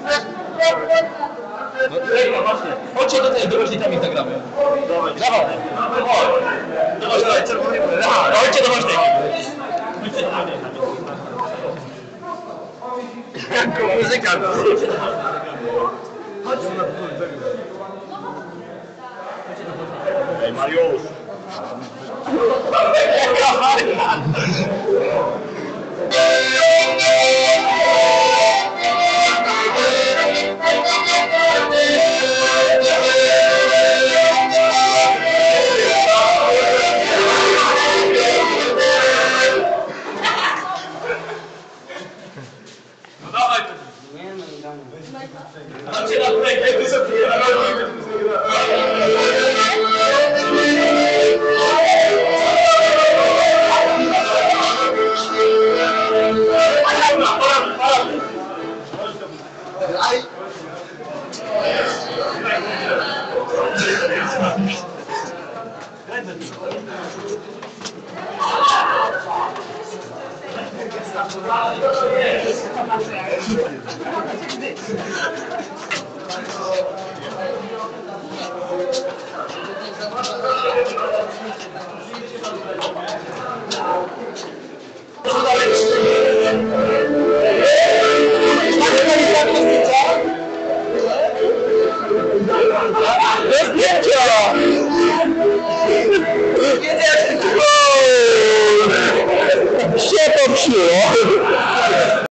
No właśnie. Chodźcie do właśnie tam Instagramie. Dawaj. Chodźcie do właśnie. Jako muzykant. Ej, Mariusz. No dawaj to. Nie, no nie damy. Chodźcie na play, jak sobie Do zdjęcia! Się popsuło!